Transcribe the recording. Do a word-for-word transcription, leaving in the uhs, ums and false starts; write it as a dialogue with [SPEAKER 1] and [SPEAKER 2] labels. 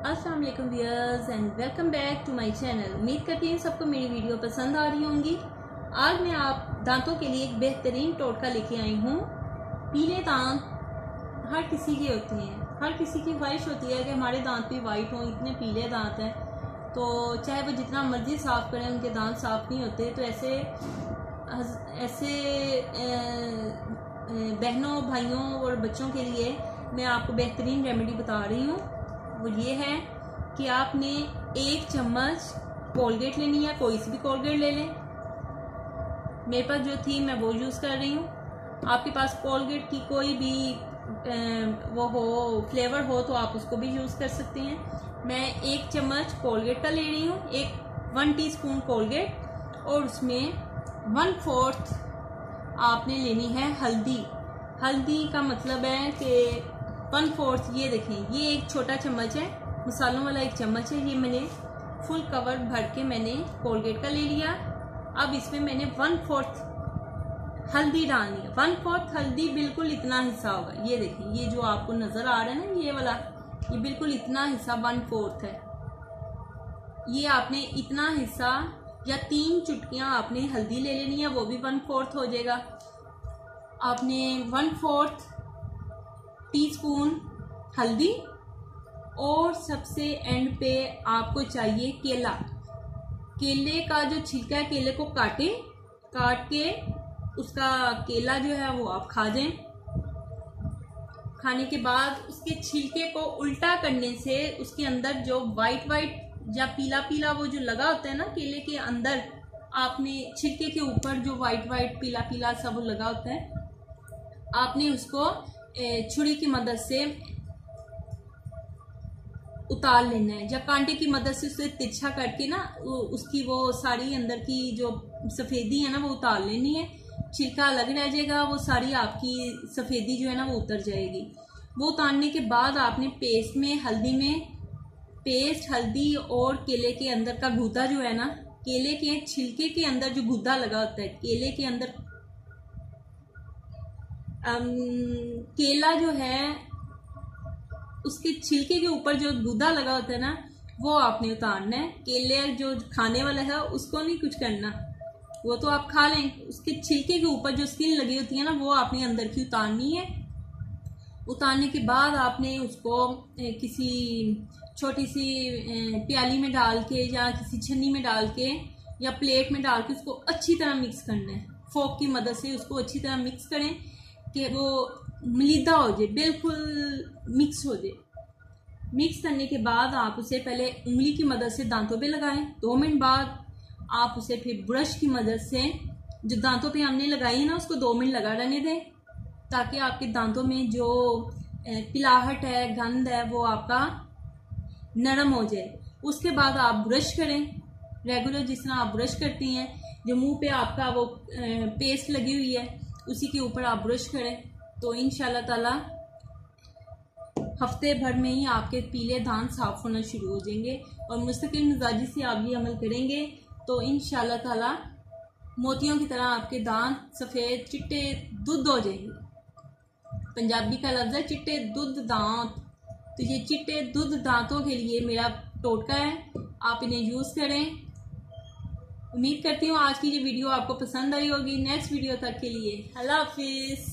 [SPEAKER 1] अस्सलाम वालेकुम viewers and welcome back to my channel. उम्मीद करती हूँ सबको मेरी वीडियो पसंद आ रही होंगी। आज मैं आप दांतों के लिए एक बेहतरीन टोटका लेके आई हूँ। पीले दांत हर किसी के होते हैं, हर किसी की ख्वाहिश होती है कि हमारे दांत भी वाइट हों। इतने पीले दांत हैं तो चाहे वो जितना मर्जी साफ़ करें उनके दांत साफ़ नहीं होते। तो ऐसे ऐसे बहनों भाइयों और बच्चों के लिए मैं आपको बेहतरीन रेमेडी बता रही हूँ। वो ये है कि आपने एक चम्मच कोलगेट लेनी है, कोई सी भी कोलगेट ले लें। मेरे पास जो थी मैं वो यूज़ कर रही हूँ। आपके पास कोलगेट की कोई भी वो हो, फ्लेवर हो तो आप उसको भी यूज़ कर सकते हैं। मैं एक चम्मच कोलगेट का ले रही हूँ, एक वन टीस्पून कोलगेट, और उसमें वन फोर्थ आपने लेनी है हल्दी। हल्दी का मतलब है कि वन फोर्थ, ये देखें, ये एक छोटा चम्मच है, मसालों वाला एक चम्मच है। ये मैंने फुल कवर भर के मैंने कोलगेट का ले लिया। अब इसमें मैंने वन फोर्थ हल्दी डालनी है। वन फोर्थ हल्दी बिल्कुल इतना हिस्सा होगा। ये देखें, ये जो आपको नजर आ रहा है ना, ये वाला, ये बिल्कुल इतना हिस्सा वन फोर्थ है। ये आपने इतना हिस्सा या तीन चुटकियां आपने हल्दी ले लेनी है, वो भी वन फोर्थ हो जाएगा। आपने वन फोर्थ टीस्पून हल्दी, और सबसे एंड पे आपको चाहिए केला। केले का जो छिलका है, केले को काटे, काट के उसका केला जो है वो आप खा जाएं। खाने के बाद उसके छिलके को उल्टा करने से उसके अंदर जो वाइट वाइट या पीला पीला वो जो लगा होता है ना केले के अंदर, आपने छिलके के ऊपर जो वाइट वाइट पीला पीला सा वो लगा होता है, आपने उसको छुरी की मदद से उतार लेना है, या कांटे की मदद से उसे तिरछा करके ना उसकी वो सारी अंदर की जो सफेदी है ना वो उतार लेनी है। छिलका अलग रह जाएगा, वो सारी आपकी सफेदी जो है ना वो उतर जाएगी। वो उतारने के बाद आपने पेस्ट में हल्दी में पेस्ट हल्दी और केले के अंदर का गूदा जो है ना, केले के छिलके के अंदर जो गूदा लगा होता है, केले के अंदर Um, केला जो है उसके छिलके के ऊपर जो गूदा लगा होता है ना, वो आपने उतारना है। केले जो खाने वाला है उसको नहीं कुछ करना, वो तो आप खा लें। उसके छिलके के ऊपर जो स्किन लगी होती है ना, वो आपने अंदर की उतारनी है। उतारने के बाद आपने उसको किसी छोटी सी प्याली में डाल के या किसी छन्नी में डाल के या प्लेट में डाल के उसको अच्छी तरह मिक्स करना है। फोक की मदद से उसको अच्छी तरह मिक्स करें कि वो मलीदा हो जाए, बिल्कुल मिक्स हो जाए। मिक्स करने के बाद आप उसे पहले उंगली की मदद से दांतों पे लगाएं। दो मिनट बाद आप उसे फिर ब्रश की मदद से जो दांतों पे हमने लगाई है ना, उसको दो मिनट लगा रहने दें, ताकि आपके दांतों में जो पिलाहट है, गंद है, वो आपका नरम हो जाए। उसके बाद आप ब्रश करें, रेगुलर जिस तरह आप ब्रश करती हैं। जो मुंह पे आपका वो पेस्ट लगी हुई है उसी के ऊपर आप ब्रश करें, तो इंशाल्लाह ताला हफ्ते भर में ही आपके पीले दांत साफ होना शुरू हो जाएंगे। और मुस्तकिल मिजाजी से आप ये अमल करेंगे तो इंशाल्लाह ताला मोतियों की तरह आपके दांत सफ़ेद चिट्टे दूध हो जाएंगे। पंजाबी का लफ्ज़ है चिट्टे दूध दांत। तो ये चिट्टे दूध दांतों के लिए मेरा टोटका है, आप इन्हें यूज़ करें। उम्मीद करती हूँ आज की ये वीडियो आपको पसंद आई होगी। नेक्स्ट वीडियो तक के लिए अल्लाह हाफिज़।